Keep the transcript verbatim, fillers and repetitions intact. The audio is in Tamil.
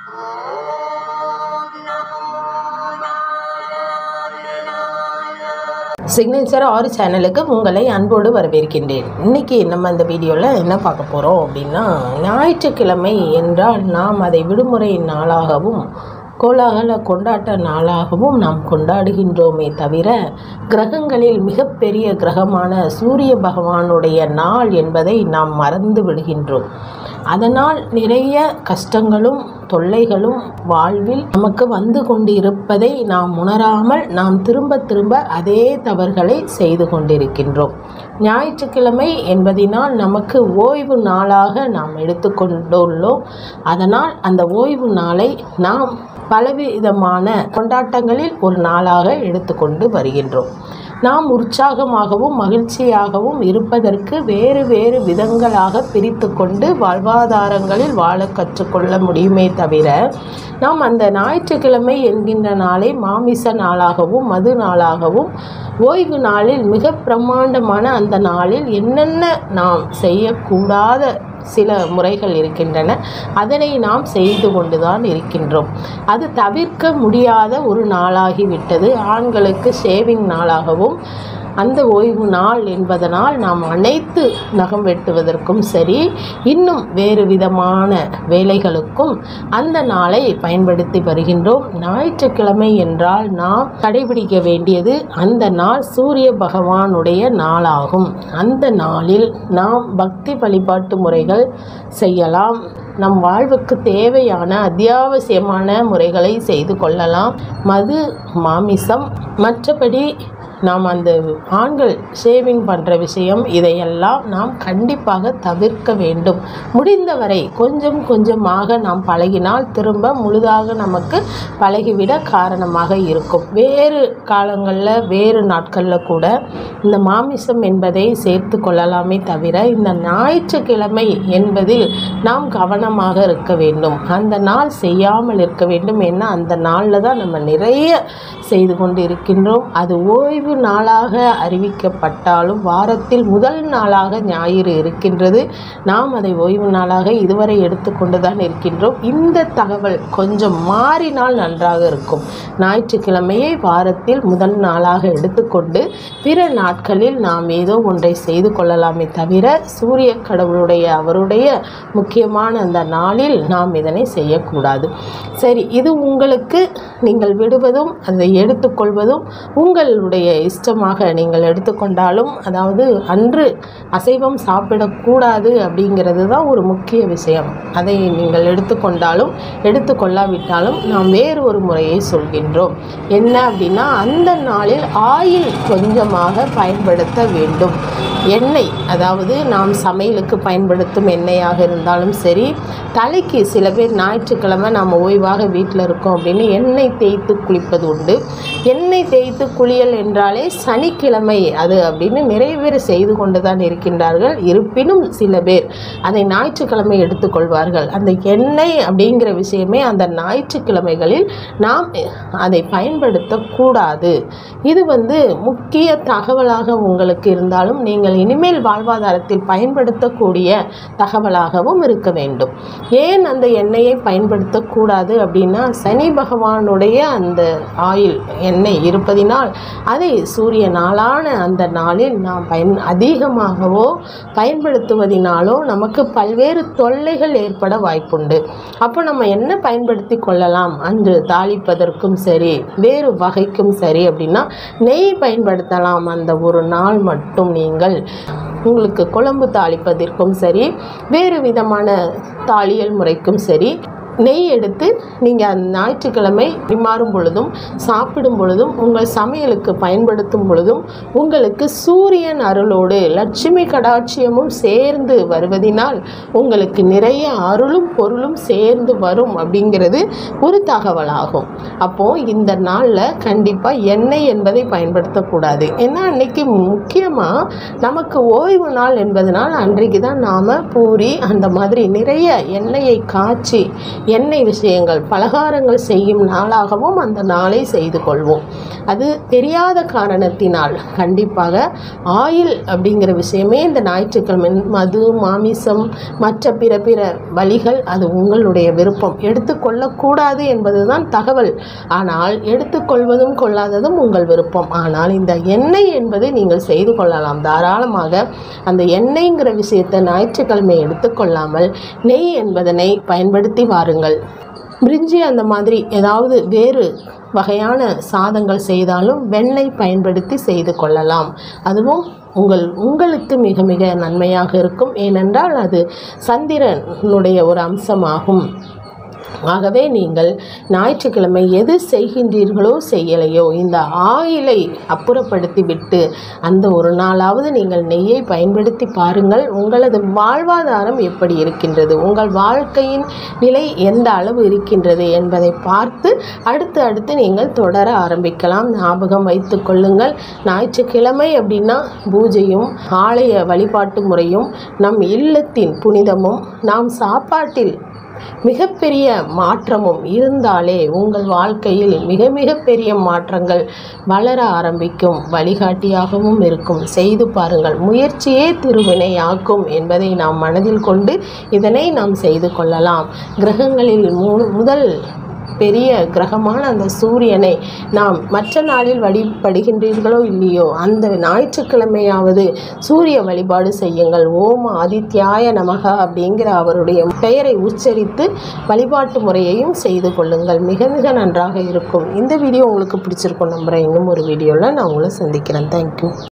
சிக்னேச்சர் ஆறு சேனலுக்கு உங்களை அன்போடு வரவேற்கின்றேன். இன்றைக்கி நம்ம இந்த வீடியோவில் என்ன பார்க்க போகிறோம் அப்படின்னா, ஞாயிற்றுக்கிழமை என்றால் நாம் அதை விடுமுறை நாளாகவும் கோலாகல கொண்டாட்ட நாளாகவும் நாம் கொண்டாடுகின்றோமே தவிர, கிரகங்களில் மிகப்பெரிய கிரகமான சூரிய பகவானுடைய நாள் என்பதை நாம் மறந்து விடுகின்றோம். அதனால் நிறைய கஷ்டங்களும் தொல்லைகளும் வாழ்வில் நமக்கு வந்து கொண்டு இருப்பதை நாம் உணராமல் நாம் திரும்ப திரும்ப அதே தவறுகளை செய்து கொண்டிருக்கின்றோம். ஞாயிற்றுக்கிழமை என்பதினால் நமக்கு ஓய்வு நாளாக நாம் எடுத்துக்கொண்டுள்ளோம். அதனால் அந்த ஓய்வு நாளை நாம் பலவிதமான கொண்டாட்டங்களில் ஒரு நாளாக எடுத்துக்கொண்டு வருகின்றோம். நாம் உற்சாகமாகவும் மகிழ்ச்சியாகவும் இருப்பதற்கு வேறு வேறு விதங்களாக பிரித்து கொண்டு வாழ்வாதாரங்களில் வாழ கற்றுக்கொள்ள முடியுமே தவிர, நாம் அந்த ஞாயிற்றுக்கிழமை என்கின்ற நாளை மாமிச நாளாகவும் மது நாளாகவும் ஓய்வு நாளில் மிக பிரம்மாண்டமான அந்த நாளில் என்னென்ன நாம் செய்யக்கூடாத சில முறைகள் இருக்கின்றன, அதனை நாம் செய்து கொண்டுதான் இருக்கின்றோம். அது தவிர்க்க முடியாத ஒரு நாளாகிவிட்டது. ஆண்களுக்கு ஷேவிங் நாளாகவும் அந்த ஓய்வு நாள் என்பதனால் நாம் அனைத்து நகம் வெட்டுவதற்கும் சரி, இன்னும் வேறு விதமான வேலைகளுக்கும் அந்த நாளை பயன்படுத்தி வருகின்றோம். ஞாயிற்றுக்கிழமை என்றால் நாம் கடைபிடிக்க வேண்டியது அந்த நாள் சூரிய பகவானுடைய நாளாகும். அந்த நாளில் நாம் பக்தி வழிபாட்டு முறைகள் செய்யலாம். நம் வாழ்வுக்கு தேவையான அத்தியாவசியமான முறைகளை செய்து கொள்ளலாம். மது, மாமிசம், மற்றபடி நாம் அந்த ஆண்கள் ஷேவிங் பண்ணுற விஷயம், இதையெல்லாம் நாம் கண்டிப்பாக தவிர்க்க வேண்டும். முடிந்தவரை கொஞ்சம் கொஞ்சமாக நாம் பழகினால் திரும்ப முழுதாக நமக்கு பழகிவிட காரணமாக இருக்கும். வேறு காலங்களில் வேறு நாட்களில் கூட இந்த மாமிசம் என்பதை சேர்த்து கொள்ளலாமே தவிர, இந்த ஞாயிற்றுக்கிழமை என்பதில் நாம் கவனமாக இருக்க வேண்டும். அந்த நாள் செய்யாமல் இருக்க வேண்டும். ஏன்னா அந்த நாளில் தான் நம்ம நிறைய செய்து கொண்டு இருக்கின்றோம். அது ஓய்வு நாளாக அறிவிக்கப்பட்டாலும் வாரத்தில் முதல் நாளாக ஞாயிறு இருக்கின்றது. நாம் அதை ஓய்வு நாளாக இதுவரை எடுத்துக்கொண்டு தான் இருக்கின்றோம். இந்த தகவல் கொஞ்சம் மாறினால் நன்றாக இருக்கும். ஞாயிற்றுக்கிழமையை வாரத்தில் முதல் நாளாக எடுத்துக்கொண்டு பிற நாட்களில் நாம் ஏதோ ஒன்றை செய்து கொள்ளலாமே தவிர, சூரிய கடவுளுடைய அவருடைய முக்கியமான அந்த நாளில் நாம் இதனை செய்யக்கூடாது. சரி, இது உங்களுக்கு நீங்கள் விடுவதும் அதை எடுத்துக்கொள்வதும் உங்களுடைய இஷ்டமாக நீங்கள் எடுத்துக்கொண்டாலும், அதாவது அன்று அசைவம் சாப்பிடக்கூடாது அப்படிங்கிறது தான் ஒரு முக்கிய விஷயம். அதை நீங்கள் எடுத்துக்கொண்டாலும் எடுத்துக்கொள்ளாவிட்டாலும் நாம் வேறு ஒரு முறையை சொல்கின்றோம். என்ன அப்படின்னா, அந்த நாளில் ஆயில் கொஞ்சமாக பயன்படுத்த வேண்டும். எண்ணெய், அதாவது நாம் சமையலுக்கு பயன்படுத்தும் எண்ணெயாக இருந்தாலும் சரி, தலைக்கு சில பேர் ஞாயிற்றுக்கிழமை நாம் ஓய்வாக வீட்டில் இருக்கோம் அப்படின்னு எண்ணெய் தேய்த்து குளிப்பது உண்டு. எண்ணெய் தேய்த்து குளியல் என்றாலே சனிக்கிழமை அது அப்படின்னு நிறைய பேர் செய்து கொண்டு தான் இருக்கின்றார்கள். இருப்பினும் சில பேர் அதை ஞாயிற்றுக்கிழமை எடுத்துக்கொள்வார்கள். அந்த எண்ணெய் அப்படிங்கிற விஷயமே அந்த ஞாயிற்றுக்கிழமைகளில் நாம் அதை பயன்படுத்தக்கூடாது. இது வந்து முக்கிய தகவலாக உங்களுக்கு இருந்தாலும் நீங்கள் இனிமேல் வாழ்வாதாரத்தில் பயன்படுத்தக்கூடிய தகவலாகவும் இருக்க வேண்டும். ஏன் அந்த எண்ணெயை பயன்படுத்தக்கூடாது அப்படின்னா, சனி பகவானுடைய அந்த ஆயில் எண்ணெய் இருப்பதினால் அதை சூரிய நாளான அந்த நாளில் நாம் பயன் அதிகமாகவோ பயன்படுத்துவதினாலோ நமக்கு பல்வேறு தொல்லைகள் ஏற்பட வாய்ப்புண்டு. அப்போ நம்ம என்ன பயன்படுத்தி கொள்ளலாம்? அன்று தாளிப்பதற்கும் சரி, வேறு வகைக்கும் சரி அப்படின்னா நெய் பயன்படுத்தலாம். அந்த ஒரு நாள் மட்டும் நீங்கள் உங்களுக்கு குழம்பு தாளிப்பதற்கும் சரி, வேறு விதமான தாளியல் முறைக்கும் சரி, நெய் எடுத்து நீங்கள் அந்த ஞாயிற்றுக்கிழமை பரிமாறும் பொழுதும் சாப்பிடும் பொழுதும் உங்கள் சமையலுக்கு பயன்படுத்தும் பொழுதும் உங்களுக்கு சூரியன் அருளோடு லட்சுமி கடாட்சியமும் சேர்ந்து வருவதினால் உங்களுக்கு நிறைய அருளும் பொருளும் சேர்ந்து வரும் அப்படிங்கிறது ஒரு தகவலாகும். அப்போது இந்த நாளில் கண்டிப்பாக எண்ணெய் என்பதை பயன்படுத்தக்கூடாது. ஏன்னா அன்றைக்கி முக்கியமாக நமக்கு ஓய்வு நாள் என்பதனால் அன்றைக்கு தான் நாம் பூரி அந்த மாதிரி நிறைய எண்ணெயை காய்ச்சி எண்ணெய் விஷயங்கள் பலகாரங்கள் செய்யும் நாளாகவும் அந்த நாளை செய்து கொள்வோம். அது தெரியாத காரணத்தினால் கண்டிப்பாக ஆயில் அப்படிங்கிற விஷயமே இந்த ஞாயிற்றுக்கிழமை மது மாமிசம் மற்ற பிற பிற வழிகள் அது உங்களுடைய விருப்பம். எடுத்துக்கொள்ளக்கூடாது என்பதுதான் தகவல். ஆனால் எடுத்துக்கொள்வதும் கொள்ளாததும் உங்கள் விருப்பம். ஆனால் இந்த எண்ணெய் என்பது நீங்கள் செய்து கொள்ளலாம் தாராளமாக. அந்த எண்ணெய்ங்கிற விஷயத்தை ஞாயிற்றுக்கிழமை எடுத்துக்கொள்ளாமல் நெய் என்பதனை பயன்படுத்தி வாருங்கள். பிரிஞ்சி அந்த மாதிரி ஏதாவது வேறு வகையான சாதங்கள் செய்தாலும் வெண்ணெய் பயன்படுத்தி செய்து கொள்ளலாம். அதுவும் உங்கள் உங்களுக்கு மிக மிக நன்மையாக இருக்கும். ஏனென்றால் அது சந்திரனுடைய ஒரு அம்சமாகும். ஆகவே நீங்கள் ஞாயிற்றுக்கிழமை எது செய்கின்றீர்களோ செய்யலையோ இந்த ஆயிலை அப்புறப்படுத்தி விட்டு அந்த ஒரு நாளாவது நீங்கள் நெய்யை பயன்படுத்தி பாருங்கள். உங்களது வாழ்வாதாரம் எப்படி இருக்கின்றது, உங்கள் வாழ்க்கையின் நிலை எந்த அளவு இருக்கின்றது என்பதை பார்த்து அடுத்து அடுத்து நீங்கள் தொடர ஆரம்பிக்கலாம். ஞாபகம் வைத்து கொள்ளுங்கள், ஞாயிற்றுக்கிழமை அப்படின்னா பூஜையும் ஆலய வழிபாட்டு முறையும் நம் இல்லத்தின் புனிதமும் நாம் சாப்பாட்டில் மிகப்பெரிய மாற்றமும் இருந்தாலே உங்கள் வாழ்க்கையில் மிக மிக பெரிய மாற்றங்கள் வளர ஆரம்பிக்கும். வழிகாட்டியாகவும் இருக்கும். செய்து பாருங்கள். முயற்சியே திருவினையாக்கும் என்பதை நாம் மனதில் கொண்டு இதனை நாம் செய்து கொள்ளலாம். கிரகங்களில் முதல் பெரிய கிரகமான அந்த சூரியனை நாம் மற்ற நாளில் வழிபடுகின்றீர்களோ இல்லையோ அந்த ஞாயிற்றுக்கிழமையாவது சூரிய வழிபாடு செய்யுங்கள். ஓம் ஆதித்யாய நமக அப்படிங்கிற அவருடைய பெயரை உச்சரித்து வழிபாட்டு முறையையும் செய்து கொள்ளுங்கள். மிக மிக நன்றாக இருக்கும். இந்த வீடியோ உங்களுக்கு பிடிச்சிருக்கும் நம்புகிறேன். இன்னும் ஒரு வீடியோவில் நான் உங்களை சந்திக்கிறேன். தேங்க்யூ.